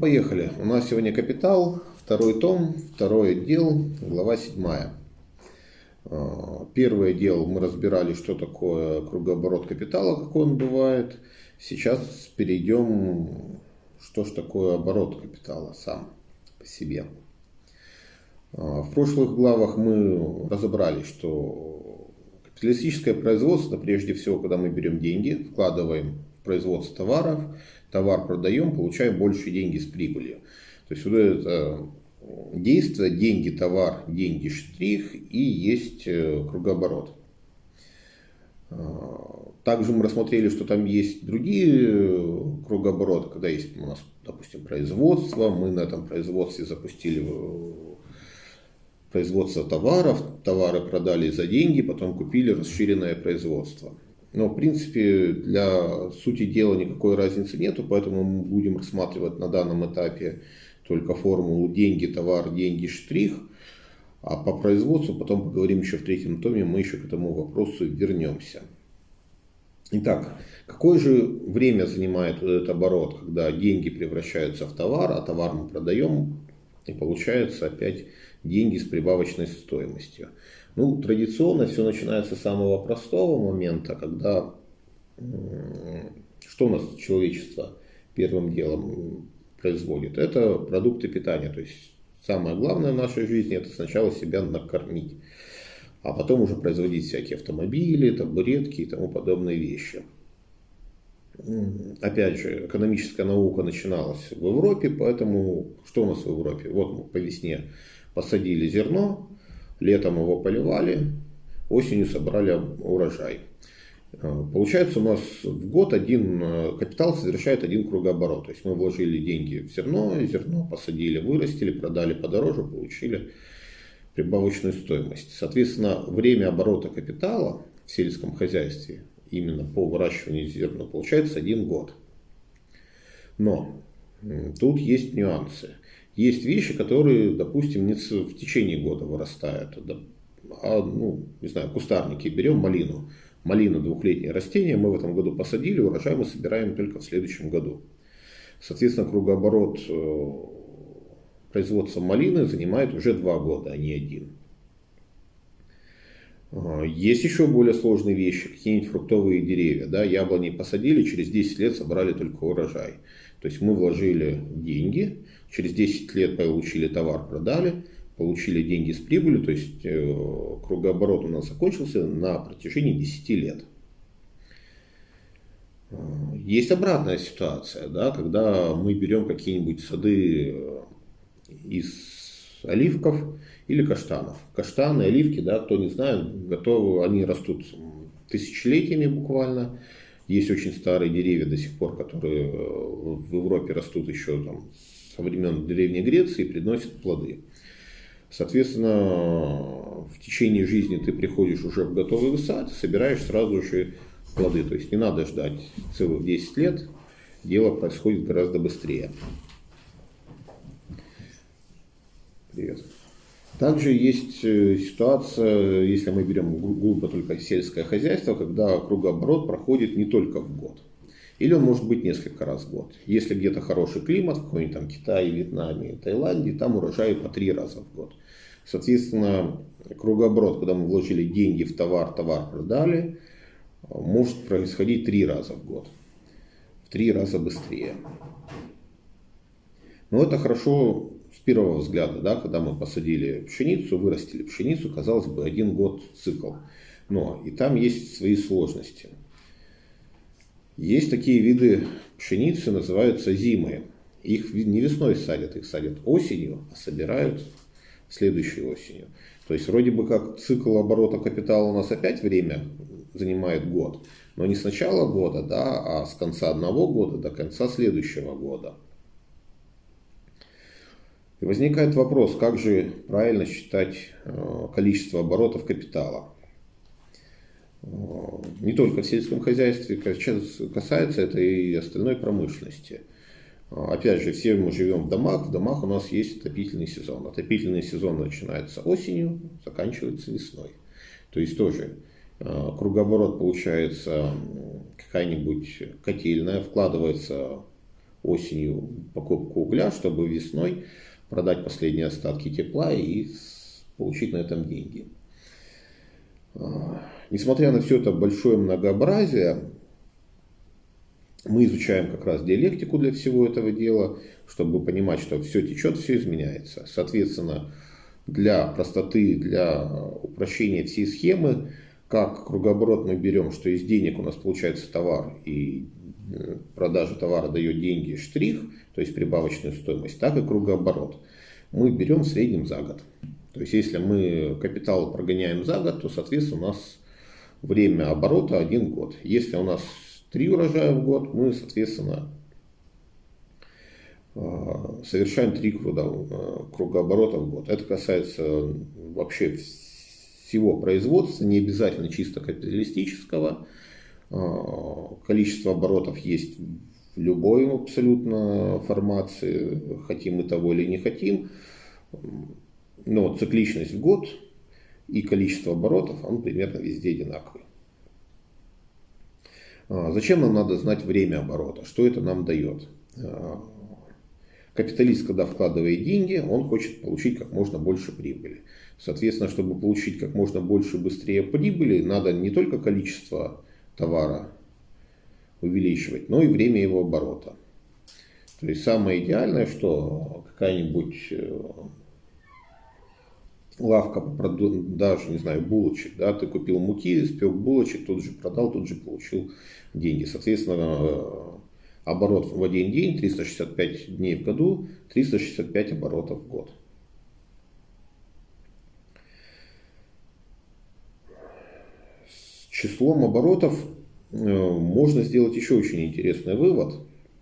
поехали. У нас сегодня «Капитал», второй том, второй отдел, глава 7. Первый отдел мы разбирали, что такое кругооборот капитала, какой он бывает. Сейчас перейдем, что ж такое оборот капитала сам по себе. В прошлых главах мы разобрали, что капиталистическое производство, прежде всего, когда мы берем деньги, вкладываем в производство товаров, товар продаем, получаем больше деньги с прибылью. То есть вот это действие, деньги, товар, деньги, штрих и есть кругооборот. Также мы рассмотрели, что там есть другие кругообороты, когда есть у нас, допустим, производство, мы на этом производстве запустили производство товаров, товары продали за деньги, потом купили расширенное производство. Но, в принципе, для сути дела никакой разницы нету, поэтому мы будем рассматривать на данном этапе только формулу деньги, товар, деньги, штрих. А по производству потом поговорим еще в третьем томе, мы еще к этому вопросу вернемся. Итак, какое же время занимает этот оборот, когда деньги превращаются в товар, а товар мы продаем, и получается опять деньги с прибавочной стоимостью. Ну, традиционно все начинается с самого простого момента, когда что у нас человечество первым делом производит? Это продукты питания. То есть самое главное в нашей жизни — это сначала себя накормить, а потом уже производить всякие автомобили, табуретки и тому подобные вещи. Опять же, экономическая наука начиналась в Европе, поэтому что у нас в Европе? Вот мы по весне посадили зерно, летом его поливали, осенью собрали урожай. Получается, у нас в год один капитал совершает один кругооборот. То есть мы вложили деньги в зерно посадили, вырастили, продали подороже, получили прибавочную стоимость. Соответственно, время оборота капитала в сельском хозяйстве именно по выращиванию зерна получается 1 год. Но тут есть нюансы. Есть вещи, которые, допустим, не в течение года вырастают. Не знаю, кустарники. Берем малину. Малина — 2-летнее растение. Мы в этом году посадили, урожай мы собираем только в следующем году. Соответственно, кругооборот производства малины занимает уже 2 года, а не 1. Есть еще более сложные вещи, какие-нибудь фруктовые деревья. Да, яблони посадили, через 10 лет собрали только урожай. То есть мы вложили деньги, через 10 лет получили товар, продали, получили деньги с прибылью, то есть кругооборот у нас закончился на протяжении 10 лет. Есть обратная ситуация, да, когда мы берем какие-нибудь сады из оливков или каштанов. Каштаны, оливки, да, кто не знает, готовы, они растут тысячелетиями буквально. Есть очень старые деревья до сих пор, которые в Европе растут еще там со времен Древней Греции и приносят плоды. Соответственно, в течение жизни ты приходишь уже в готовый сад, собираешь сразу же плоды. То есть не надо ждать целых 10 лет, дело происходит гораздо быстрее. Привет. Также есть ситуация, если мы берем глубоко только сельское хозяйство, когда кругооборот проходит не только в год. Или он может быть несколько раз в год. Если где-то хороший климат, в какой-нибудь там Китае, Вьетнаме, Таиланде, там урожай по 3 раза в год. Соответственно, кругооборот, когда мы вложили деньги в товар, товар продали, может происходить 3 раза в год. В 3 раза быстрее. Но это хорошо с первого взгляда, да, когда мы посадили пшеницу, вырастили пшеницу, казалось бы, 1 год цикл. Но и там есть свои сложности. Есть такие виды пшеницы, называются зимы. Их не весной садят, их садят осенью, а собирают следующей осенью. То есть вроде бы как цикл оборота капитала у нас опять время занимает год, но не с начала года, да, а с конца одного года до конца следующего года. И возникает вопрос, как же правильно считать количество оборотов капитала. Не только в сельском хозяйстве, касается это и остальной промышленности. Опять же, все мы живем в домах у нас есть отопительный сезон. Отопительный сезон начинается осенью, заканчивается весной. То есть тоже кругооборот получается какая-нибудь котельная, вкладывается осенью покупку угля, чтобы весной продать последние остатки тепла и получить на этом деньги. Несмотря на все это большое многообразие, мы изучаем как раз диалектику для всего этого дела, чтобы понимать, что все течет, все изменяется. Соответственно, для простоты, для упрощения всей схемы, как кругооборот мы берем, что из денег у нас получается товар, и продажа товара дает деньги штрих, то есть прибавочную стоимость, так и кругооборот. Мы берем в среднем за год. То есть, если мы капитал прогоняем за год, то, соответственно, у нас время оборота 1 год. Если у нас 3 урожая в год, мы, соответственно, совершаем 3 кругооборота в год. Это касается вообще всего производства, не обязательно чисто капиталистического. Количество оборотов есть в любой абсолютно формации, хотим мы того или не хотим. Но цикличность в год и количество оборотов, он примерно везде одинаковый. Зачем нам надо знать время оборота? Что это нам дает? Капиталист, когда вкладывает деньги, он хочет получить как можно больше прибыли. Соответственно, чтобы получить как можно больше и быстрее прибыли, надо не только количество товара увеличивать, но и время его оборота. То есть самое идеальное, что какая-нибудь лавка по продаже, не знаю, булочек, да, ты купил муки, спек булочек, тут же продал, тут же получил деньги. Соответственно, оборот в один день, 365 дней в году, 365 оборотов в год. С числом оборотов можно сделать еще очень интересный вывод.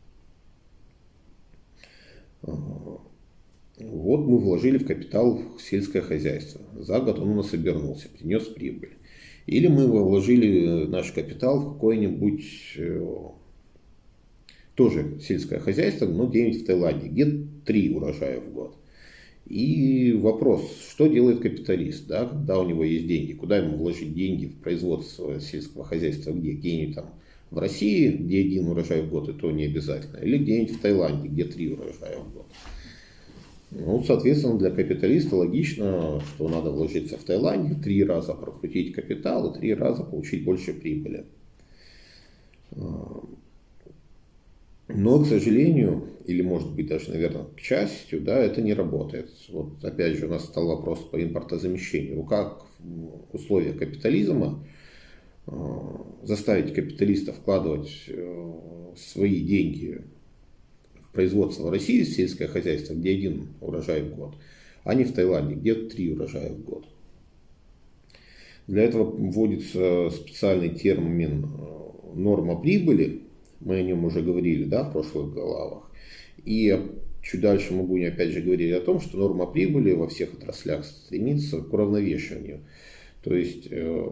Вот мы вложили в капитал сельское хозяйство. За год он у нас обернулся, принес прибыль. Или мы вложили наш капитал в какое-нибудь тоже сельское хозяйство, но где-нибудь в Таиланде, где 3 урожая в год. И вопрос, что делает капиталист, да, когда у него есть деньги, куда ему вложить деньги в производство сельского хозяйства, где-нибудь там в России, где 1 урожай в год, и то не обязательно, или где-нибудь в Таиланде, где 3 урожая в год. Ну, соответственно, для капиталиста логично, что надо вложиться в Таиланде, 3 раза прокрутить капитал и 3 раза получить больше прибыли. Но, к сожалению, или может быть даже, наверное, к счастью, да, это не работает. Вот опять же у нас стал вопрос по импортозамещению. Как в условиях капитализма заставить капиталиста вкладывать свои деньги в производство в России, в сельское хозяйство, где 1 урожай в год, а не в Таиланде, где 3 урожая в год. Для этого вводится специальный термин норма прибыли. Мы о нем уже говорили, да, в прошлых главах. И чуть дальше мы будем опять же говорить о том, что норма прибыли во всех отраслях стремится к уравновешиванию. То есть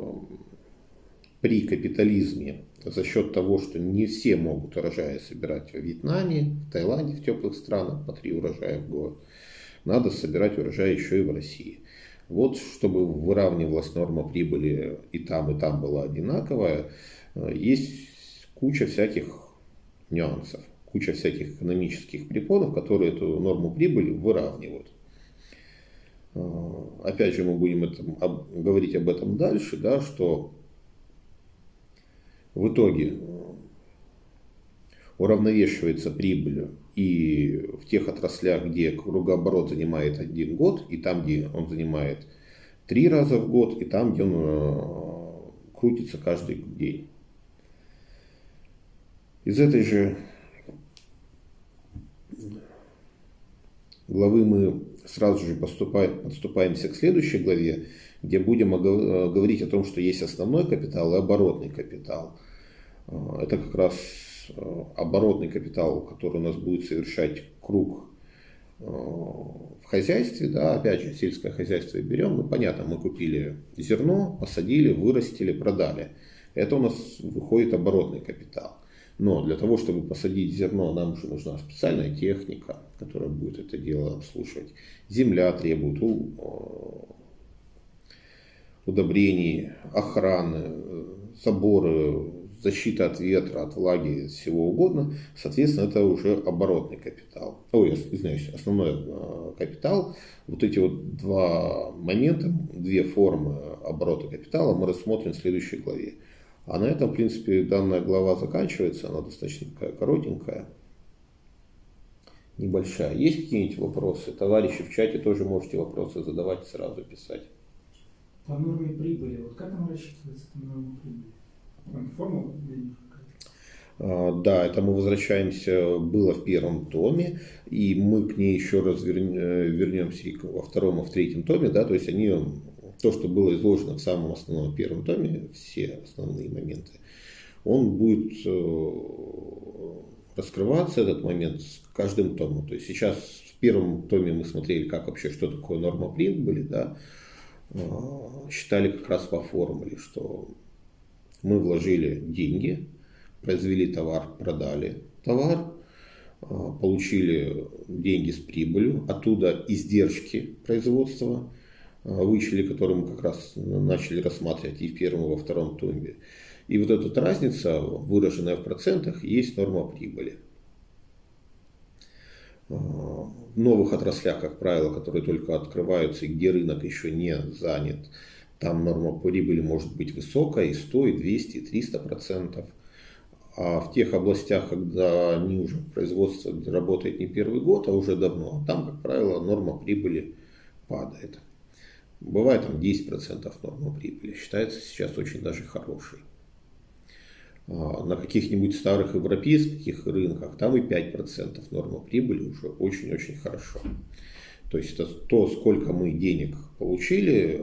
при капитализме за счет того, что не все могут урожаи собирать в Вьетнаме, в Таиланде, в теплых странах по 3 урожая в год, надо собирать урожай еще и в России. Вот чтобы выравнивалась норма прибыли и там была одинаковая, есть куча всяких нюансов, куча всяких экономических препонов, которые эту норму прибыли выравнивают. Опять же, мы будем говорить об этом дальше, да, что в итоге уравновешивается прибыль и в тех отраслях, где кругооборот занимает 1 год, и там, где он занимает 3 раза в год, и там, где он крутится каждый день. Из этой же главы мы сразу же подступаемся к следующей главе, где будем говорить о том, что есть основной капитал и оборотный капитал. Это как раз оборотный капитал, который у нас будет совершать круг в хозяйстве. Да, опять же, сельское хозяйство берем. Ну, понятно, мы купили зерно, посадили, вырастили, продали. Это у нас выходит оборотный капитал. Но для того, чтобы посадить зерно, нам уже нужна специальная техника, которая будет это дело обслуживать. Земля требует удобрений, охраны, заборы, защита от ветра, от влаги, всего угодно, соответственно, это уже оборотный капитал. Ой, извиняюсь, основной капитал. Вот эти вот два момента, две формы оборота капитала мы рассмотрим в следующей главе. А на этом, в принципе, данная глава заканчивается, она достаточно такая коротенькая, небольшая. Есть какие-нибудь вопросы? Товарищи в чате тоже можете вопросы задавать, сразу писать. По норме прибыли, вот как она рассчитывается, по норме прибыли? Там формула для них какая-то? Да, это мы возвращаемся, было в первом томе, и мы к ней еще раз вернемся и во втором, и в третьем томе, да, то есть они, то, что было изложено в самом основном первом томе, все основные моменты, он будет раскрываться, этот момент, с каждым томом. То есть сейчас в первом томе мы смотрели, как вообще, что такое норма прибыли, да, считали как раз по формуле, что мы вложили деньги, произвели товар, продали товар, получили деньги с прибылью, оттуда издержки производства вычли, которые мы как раз начали рассматривать и в первом, и во втором томе. И вот эта разница, выраженная в процентах, есть норма прибыли. В новых отраслях, как правило, которые только открываются и где рынок еще не занят, там норма прибыли может быть высокая, и 100, и 200, и 300%. А в тех областях, когда они уже производство работает не первый год, а уже давно, там, как правило, норма прибыли падает. Бывает там 10% норма прибыли, считается сейчас очень даже хорошей. На каких-нибудь старых европейских рынках там и 5% норма прибыли уже очень-очень хорошо. То есть это то, сколько мы денег получили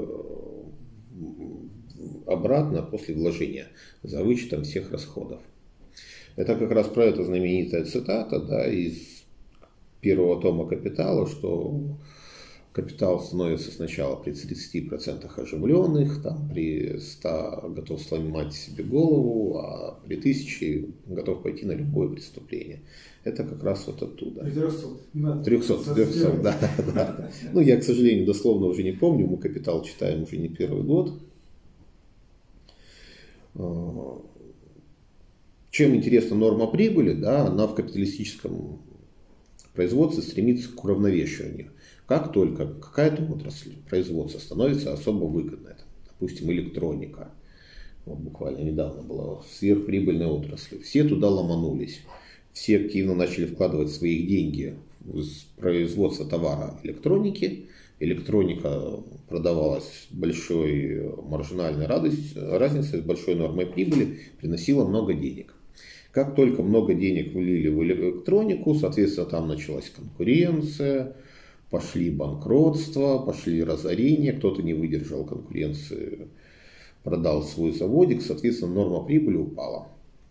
обратно после вложения за вычетом всех расходов. Это как раз про это знаменитая цитата, да, из первого тома «Капитала», что капитал становится сначала при 30% оживленных, там, при 100 готов сломать себе голову, а при 1000 готов пойти на любое преступление. Это как раз вот оттуда. 300, да. Ну, я, к сожалению, дословно уже не помню, мы «Капитал» читаем уже не первый год. Чем интересна норма прибыли, да, она в капиталистическом производстве стремится к уравновешиванию. Как только какая-то отрасль производства становится особо выгодной, допустим, электроника, вот буквально недавно была сверхприбыльная отрасль, все туда ломанулись, все активно начали вкладывать свои деньги в производство товара электроники, электроника продавалась с большой маржинальной разницей, с большой нормой прибыли, приносила много денег. Как только много денег влили в электронику, соответственно, там началась конкуренция, пошли банкротства, пошли разорения, кто-то не выдержал конкуренции, продал свой заводик, соответственно, норма прибыли упала.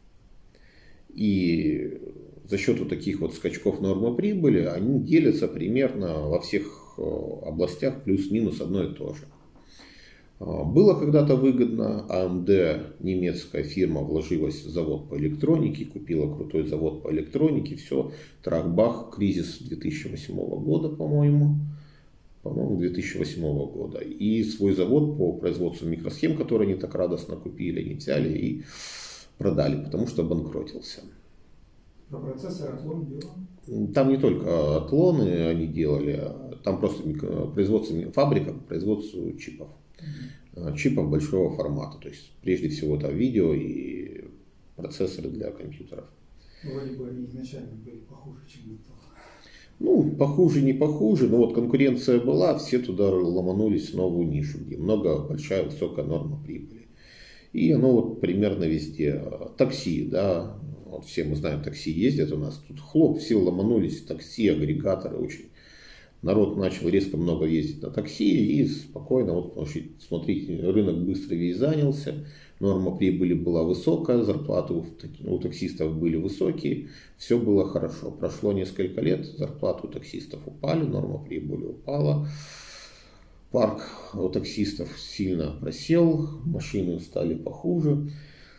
И за счет вот таких вот скачков нормы прибыли они делятся примерно во всех областях плюс-минус одно и то же. Было когда-то выгодно, AMD, немецкая фирма, вложилась в завод по электронике, купила крутой завод по электронике, все, трах-бах, кризис 2008 года, по-моему, 2008 года. И свой завод по производству микросхем, который они так радостно купили, они взяли и продали, потому что обанкротился. Про процессоры Атлон делали? Там не только Атлоны они делали, там просто фабрика по производству чипов. Чипов большого формата. То есть, прежде всего, это видео и процессоры для компьютеров. Вроде бы они изначально были похуже, чем Intel. Ну, похуже, не похуже, но вот конкуренция была, все туда ломанулись в новую нишу, где большая, высокая норма прибыли. И оно вот примерно везде. Такси, да, вот все мы знаем, такси ездят у нас, тут хлоп, все ломанулись, такси, агрегаторы, очень. Народ начал резко много ездить на такси и спокойно, вот, смотрите, рынок быстро весь занялся, норма прибыли была высокая, зарплаты у таксистов были высокие, все было хорошо. Прошло несколько лет, зарплаты у таксистов упали, норма прибыли упала, парк у таксистов сильно просел, машины стали похуже.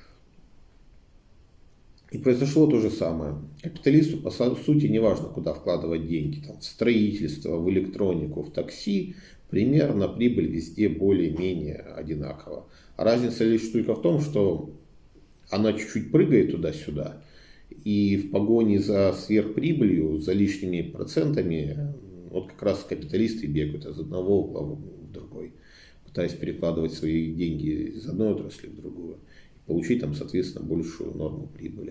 И произошло то же самое. Капиталисту, по сути, не важно, куда вкладывать деньги. Там, в строительство, в электронику, в такси. Примерно прибыль везде более-менее одинакова. А разница лишь только в том, что она чуть-чуть прыгает туда-сюда, и в погоне за сверхприбылью, за лишними процентами, вот как раз капиталисты бегают из одного угла в другой, пытаясь перекладывать свои деньги из одной отрасли в другую, и получить там, соответственно, большую норму прибыли.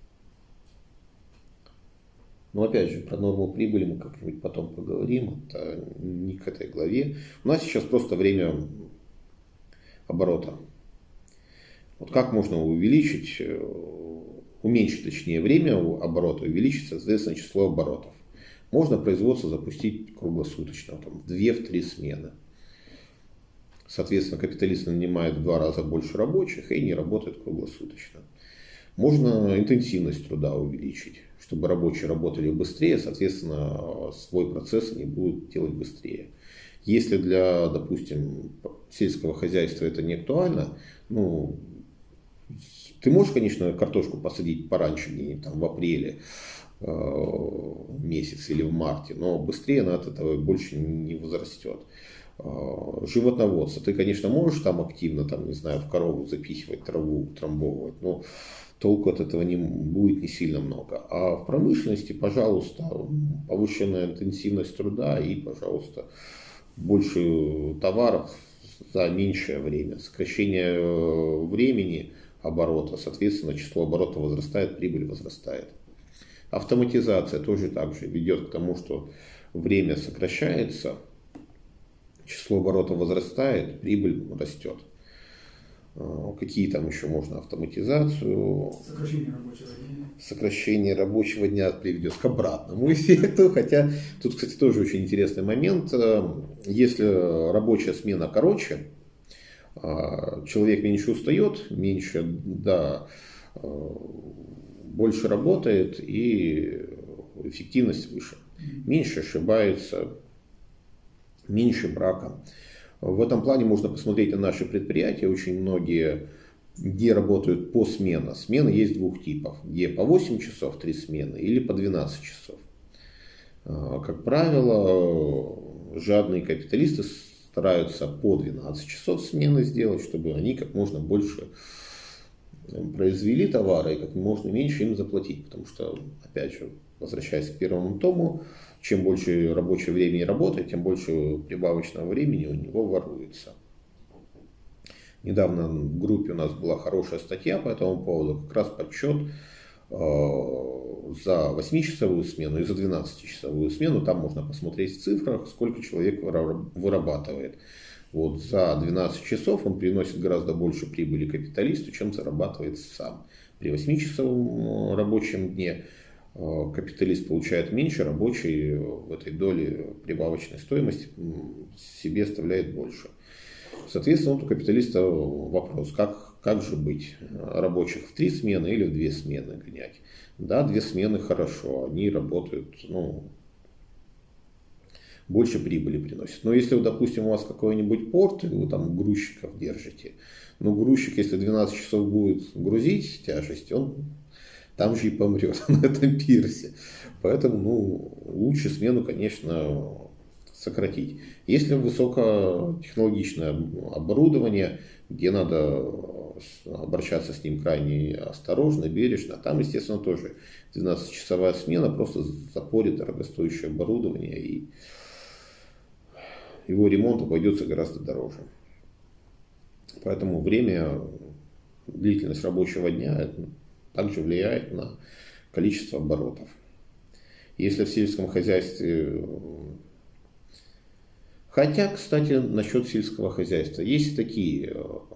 Но опять же, про норму прибыли мы как-нибудь потом поговорим, это не к этой главе. У нас сейчас просто время оборота. Вот как можно уменьшить точнее время оборота, увеличить, соответственно, число оборотов. Можно производство запустить круглосуточно, там, в 2-3 смены. Соответственно, капиталисты нанимают в 2 раза больше рабочих и не работают круглосуточно. Можно интенсивность труда увеличить, чтобы рабочие работали быстрее, соответственно, свой процесс они будут делать быстрее. Если для, допустим, сельского хозяйства это не актуально, ну, ты можешь, конечно, картошку посадить пораньше, где-нибудь там в апреле месяц или в марте, но быстрее она от этого больше не возрастет. Животноводство. Ты, конечно, можешь там активно, там, не знаю, в корову запихивать траву, утрамбовывать, но толку от этого не будет не сильно много. А в промышленности, пожалуйста, повышенная интенсивность труда и, пожалуйста, больше товаров за меньшее время. Сокращение времени оборота, соответственно, число оборотов возрастает, прибыль возрастает. Автоматизация тоже так же ведет к тому, что время сокращается, число оборотов возрастает, прибыль растет. Какие там еще можно автоматизацию? Сокращение рабочего дня приведет к обратному эффекту. Хотя тут, кстати, тоже очень интересный момент. Если рабочая смена короче, человек меньше устает, меньше, да, больше работает и эффективность выше. Меньше ошибается, меньше брака. В этом плане можно посмотреть на наши предприятия. Очень многие, где работают посменно. Смены есть 2 типов. Где по 8 часов 3 смены или по 12 часов. Как правило, жадные капиталисты стараются по 12 часов смены сделать, чтобы они как можно больше произвели товары и как можно меньше им заплатить. Потому что, опять же, возвращаясь к первому тому, чем больше рабочего времени работает, тем больше прибавочного времени у него воруется. Недавно в группе у нас была хорошая статья по этому поводу, как раз подсчет за 8-часовую смену и за 12-часовую смену. Там можно посмотреть в цифрах, сколько человек вырабатывает. Вот за 12 часов он приносит гораздо больше прибыли капиталисту, чем зарабатывает сам. При 8-часовом рабочем дне капиталист получает меньше, рабочий в этой доле прибавочной стоимости себе оставляет больше. Соответственно, вот у капиталиста вопрос, как же быть, рабочих в 3 смены или в 2 смены гонять. Да, 2 смены хорошо, они работают, больше прибыли приносят. Но если, допустим, у вас какой-нибудь порт, и вы там грузчиков держите, грузчик, если 12 часов будет грузить тяжесть, он там же и помрет на этом пирсе. Поэтому лучше смену, конечно, сократить. Если высокотехнологичное оборудование, где надо обращаться с ним крайне осторожно, бережно, там, естественно, тоже 12-часовая смена просто запорит дорогостоящее оборудование, и его ремонт обойдется гораздо дороже. Поэтому время, длительность рабочего дня также влияет на количество оборотов. Если в сельском хозяйстве... Хотя, кстати, насчет сельского хозяйства. Есть такие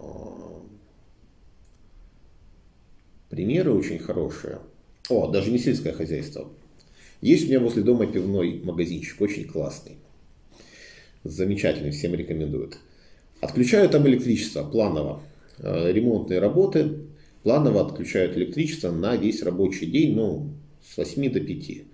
примеры очень хорошие. Даже не сельское хозяйство. Есть у меня возле дома пивной магазинчик, очень классный. Замечательный, всем рекомендуют. Отключают там электричество планово. Ремонтные работы. Планово отключают электричество на весь рабочий день, с 8 до 5.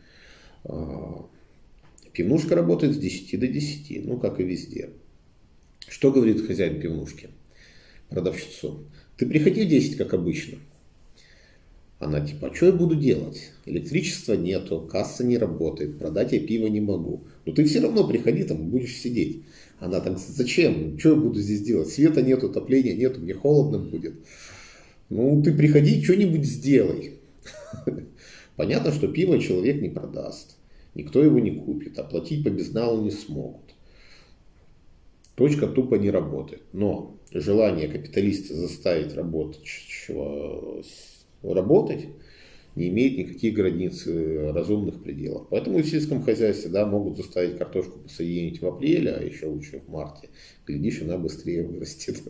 Пивнушка работает с 10 до 10, как и везде. Что говорит хозяин пивнушки продавщицу? Ты приходи в 10, как обычно. Она а что я буду делать? Электричества нету, касса не работает, продать я пиво не могу. Но ты все равно приходи, там будешь сидеть. Она зачем? Что я буду здесь делать? Света нету, отопления нету, мне холодно будет. Ну, ты приходи, что-нибудь сделай. Понятно, что пиво человек не продаст. Никто его не купит. Оплатить по безналу не смогут. Точка тупо не работает. Но желание капиталиста заставить работать не имеет никаких границ разумных пределов. Поэтому в сельском хозяйстве могут заставить картошку посадить в апреле, а еще лучше в марте. Глядишь, она быстрее вырастет.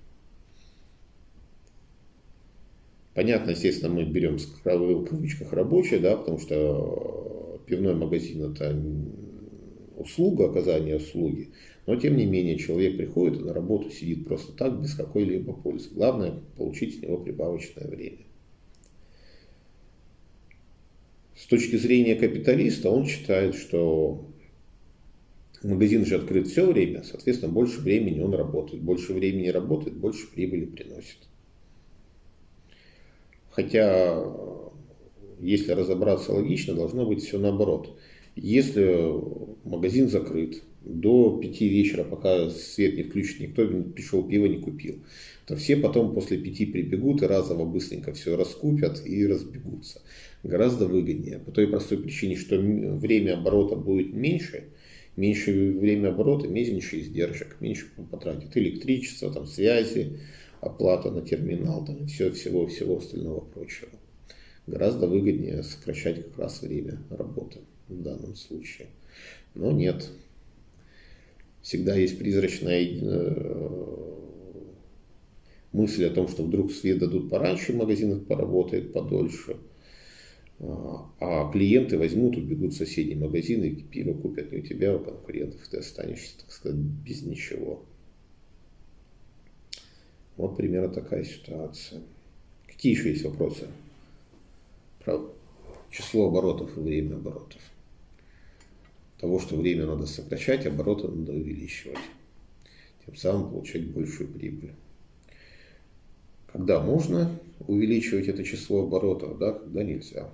Понятно, естественно, мы берем в кавычках рабочее, потому что пивной магазин – это услуга, оказание услуги. Но, тем не менее, человек приходит и на работу сидит просто так, без какой-либо пользы. Главное – получить с него прибавочное время. С точки зрения капиталиста, он считает, что магазин же открыт все время, соответственно, больше времени он работает. Больше времени работает, больше прибыли приносит. Хотя, если разобраться логично, должно быть все наоборот. Если магазин закрыт до 5 вечера, пока свет не включит, никто пришел, пиво не купил, то все потом после 5 прибегут и разово быстренько все раскупят и разбегутся. Гораздо выгоднее. По той простой причине, что время оборота будет меньше время оборота, меньше издержек, меньше потратит электричество, связи, оплата на терминал, всего остального прочего. Гораздо выгоднее сокращать как раз время работы в данном случае. Но нет. Всегда есть призрачная мысль о том, что вдруг свет дадут пораньше, магазин поработает подольше, а клиенты возьмут, убегут в соседний магазин и пиво купят не у тебя, а у конкурентов. Ты останешься, так сказать, без ничего. Вот примерно такая ситуация. Какие еще есть вопросы про число оборотов и время оборотов? Того, что время надо сокращать, обороты надо увеличивать. Тем самым получать большую прибыль. Когда можно увеличивать это число оборотов, когда нельзя.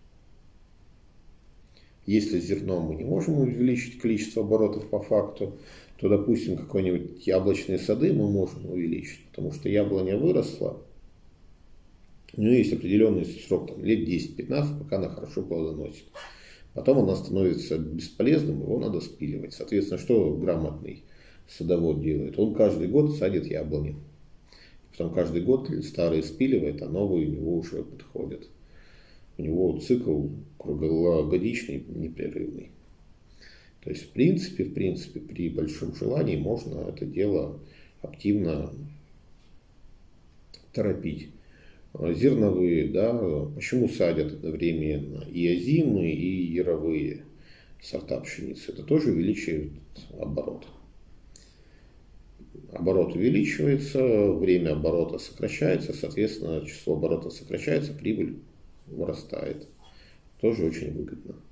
Если зерном мы не можем увеличить количество оборотов по факту, то, допустим, какой-нибудь яблочные сады мы можем увеличить, потому что яблоня выросла, у нее есть определенный срок, лет 10-15, пока она хорошо плодоносит. Потом она становится бесполезным, его надо спиливать. Соответственно, что грамотный садовод делает? Он каждый год садит яблони. Потом каждый год старые спиливает, а новые у него уже подходят. У него цикл круглогодичный, непрерывный. То есть, в принципе, при большом желании можно это дело активно торопить. Зерновые, почему садят одновременно и озимы, и яровые сорта пшеницы? Это тоже увеличивает оборот. Оборот увеличивается, время оборота сокращается, соответственно, число оборотов сокращается, прибыль вырастает. Тоже очень выгодно.